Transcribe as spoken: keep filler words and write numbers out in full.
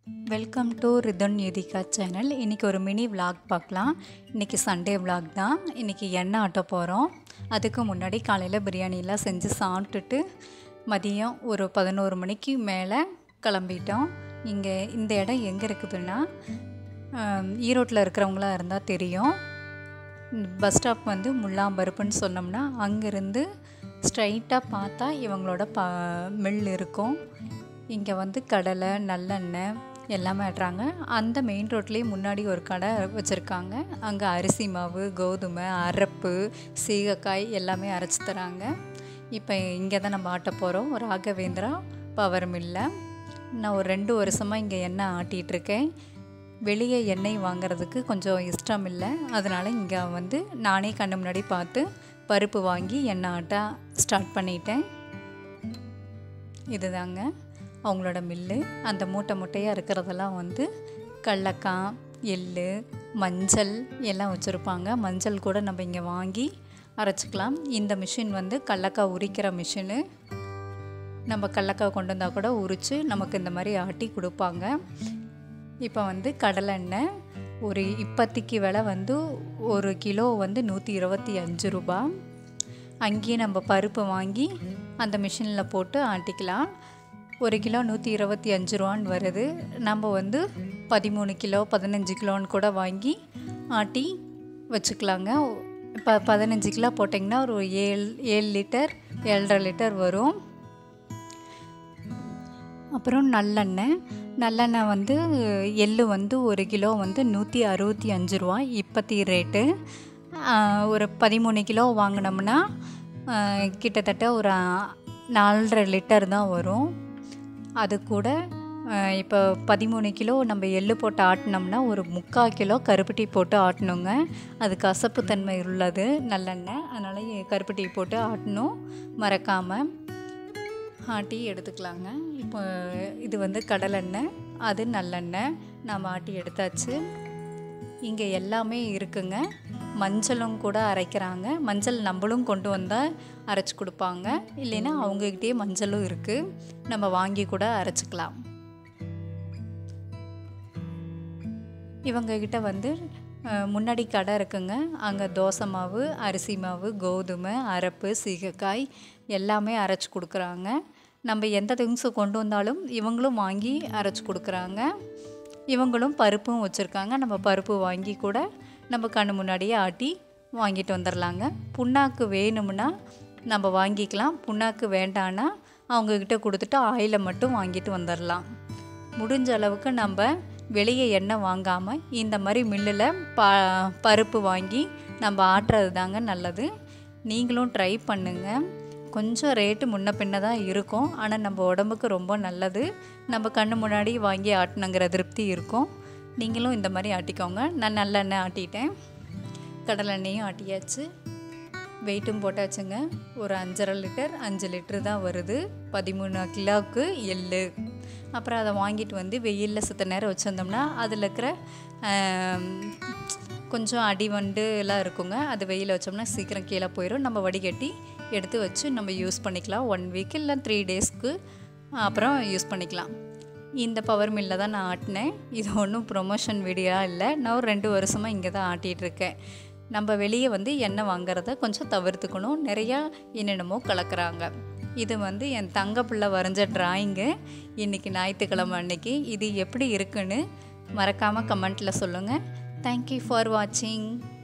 Welcome to Rithan Yuthika channel. இன்றைக்கி ஒரு mini vlog பார்க்கலாம். இன்றைக்கி சண்டே விலாக் தான். இன்றைக்கி எண்ணெய் ஆட்ட போகிறோம். அதுக்கு முன்னாடி காலையில் பிரியாணிலாம் செஞ்சு சாப்பிட்டுட்டு மதியம் ஒரு பதினோரு மணிக்கு மேலே கிளம்பிட்டோம். இங்கே இந்த இடம் எங்கே இருக்குதுன்னா, ஈரோட்டில் இருக்கிறவங்களா இருந்தால் தெரியும். பஸ் ஸ்டாப் வந்து முல்லாம்பருப்புன்னு சொன்னோம்னா அங்கேருந்து ஸ்ட்ரைட்டாக பார்த்தா இவங்களோட ப மில் இருக்கும். இங்கே வந்து கடலை, நல்லெண்ணெய் எல்லாமே ஆட்டுறாங்க. அந்த மெயின் ரோட்லேயே முன்னாடி ஒரு கடை வச்சுருக்காங்க. அங்கே அரிசி மாவு, கோதுமை, அரப்பு, சீகக்காய் எல்லாமே அரைச்சி தராங்க. இப்போ இங்கே தான் நம்ம ஆட்ட போகிறோம். ராகவேந்திரா பவர் மில்லை. நான் ஒரு ரெண்டு வருஷமாக இங்கே எண்ணெய் ஆட்டிகிட்ருக்கேன். வெளியே எண்ணெய் வாங்கிறதுக்கு கொஞ்சம் இஷ்டம் இல்லை. அதனால் இங்கே வந்து நானே கண்ணு முன்னாடி பார்த்து பருப்பு வாங்கி எண்ணெய் ஆட்ட ஸ்டார்ட் பண்ணிட்டேன். இதுதாங்க அவங்களோட மில்லு. அந்த மூட்டை மூட்டையாக இருக்கிறதெல்லாம் வந்து கடலக்காய், எள், மஞ்சள் எல்லாம் வச்சுருப்பாங்க. மஞ்சள் கூட நம்ம இங்கே வாங்கி அரைச்சிக்கலாம். இந்த மிஷின் வந்து கடலக்காய் உரிக்கிற மிஷினு. நம்ம கடலக்காய் கொண்டு வந்தால் கூட உரித்து நமக்கு இந்த மாதிரி ஆட்டி கொடுப்பாங்க. இப்போ வந்து கடலெண்ணெய் ஒரு இப்போதைக்கு விலை வந்து ஒரு கிலோ வந்து நூற்றி இருபத்தி அஞ்சு ரூபா. அங்கேயே நம்ம பருப்பு வாங்கி அந்த மிஷினில் போட்டு ஆட்டிக்கலாம். ஒரு கிலோ நூற்றி இருபத்தி அஞ்சு ரூபான்னு வருது. நம்ம வந்து பதிமூணு கிலோ பதினஞ்சு கிலோன்னு கூட வாங்கி ஆட்டி வச்சுக்கலாங்க. இப்போ பதினஞ்சு கிலோ போட்டிங்கன்னா ஒரு ஏழு ஏழு லிட்டர் ஏழரை லிட்டர் வரும். அப்புறம் நல்லெண்ணெய் நல்லெண்ணெய் வந்து எள் வந்து ஒரு கிலோ வந்து நூற்றி அறுபத்தி அஞ்சு ரூபா இப்போத்தி ரேட்டு. ஒரு பதிமூணு கிலோ வாங்கினோம்னா கிட்டத்தட்ட ஒரு நாலரை லிட்டர் தான் வரும். அது கூட இப்போ பதிமூணு கிலோ நம்ம எள்ளு போட்டு ஆட்டினோம்னா ஒரு முக்கால் கிலோ கருப்பட்டி போட்டு ஆட்டணுங்க. அது கசப்பு தன்மை உள்ளது நல்லெண்ணெய். அதனால் கருப்பட்டி போட்டு ஆட்டணும் மறக்காமல். ஆட்டி எடுத்துக்கலாங்க. இப்போ இது வந்து கடலெண்ணெய், அது நல்லெண்ணெய் நாம் ஆட்டி எடுத்தாச்சு. இங்கே எல்லாமே இருக்குங்க. மஞ்சளும் கூட அரைக்கிறாங்க. மஞ்சள் நம்மளும் கொண்டு வந்தால் அரைச்சி கொடுப்பாங்க. இல்லைன்னா அவங்கக்கிட்டே மஞ்சளும் இருக்குது, நம்ம வாங்கி கூட அரைச்சிக்கலாம். இவங்கக்கிட்ட வந்து முன்னாடி கடை இருக்குங்க. அங்கே தோசை மாவு, அரிசி மாவு, கோதுமை, அரப்பு, சீகக்காய் எல்லாமே அரைச்சி கொடுக்குறாங்க. நம்ம எந்த திங்ஸு கொண்டு வந்தாலும் இவங்களும் வாங்கி அரைச்சி கொடுக்குறாங்க. இவங்களும் பருப்பும் வச்சுருக்காங்க. நம்ம பருப்பு வாங்கி கூட நம்ம கண்ணு முன்னாடியே ஆட்டி வாங்கிட்டு வந்துடலாங்க. புண்ணாக்கு வேணும்னா நம்ம வாங்கிக்கலாம். புண்ணாக்கு வேண்டான்னா அவங்கக்கிட்ட கொடுத்துட்டு ஆயிலை மட்டும் வாங்கிட்டு வந்துடலாம். முடிஞ்ச அளவுக்கு நம்ம வெளியே எண்ணெய் வாங்காமல் இந்த மாதிரி மில்லில் ப பருப்பு வாங்கி நம்ம ஆட்டுறது தாங்க நல்லது. நீங்களும் ட்ரை பண்ணுங்கள். கொஞ்சம் ரேட்டு முன்ன பின்ன தான் இருக்கும். ஆனால் நம்ம உடம்புக்கு ரொம்ப நல்லது. நம்ம கண்ணு முன்னாடி வாங்கி ஆட்டினங்கிற திருப்தி இருக்கும். நீங்களும் இந்த மாதிரி ஆட்டிக்கோங்க. நான் நல்லெண்ணெய் ஆட்டிட்டேன், கடலெண்ணெயும் ஆட்டியாச்சு, வெயிட்டும் போட்டாச்சுங்க. ஒரு அஞ்சரை லிட்டர் அஞ்சு லிட்டரு தான் வருது பதிமூணு கிலோவுக்கு எள். அப்புறம் அதை வாங்கிட்டு வந்து வெயிலில் சுத்த நேரம் வச்சுருந்தோம்னா அதில் இருக்கிற கொஞ்சம் அடி வண்டு எல்லாம் இருக்குங்க. அது வெயிலில் வச்சோம்னா சீக்கிரம் கீழே போயிடும். நம்ம வடிகட்டி எடுத்து வச்சு நம்ம யூஸ் பண்ணிக்கலாம். ஒன் வீக் இல்லை த்ரீ டேஸ்க்கு அப்புறம் யூஸ் பண்ணிக்கலாம். இந்த பவர் மில்லில் தான் நான் ஆட்டினேன். இது ஒன்றும் ப்ரொமோஷன் வீடியோ இல்லை. நான் ஒரு ரெண்டு வருஷமாக இங்கே தான் ஆட்டிகிட்ருக்கேன். நம்ம வெளியே வந்து எண்ணெய் வாங்குறத கொஞ்சம் தவிர்த்துக்கணும். நிறையா என்னென்னமோ கலக்கிறாங்க. இது வந்து என் தங்க பிள்ளை வரைஞ்ச ட்ராயிங்கு. இன்றைக்கி ஞாயிற்றுக்கிழமை அன்னைக்கு. இது எப்படி இருக்குன்னு மறக்காமல் கமெண்ட்டில் சொல்லுங்கள். தேங்க்யூ ஃபார் வாட்சிங்.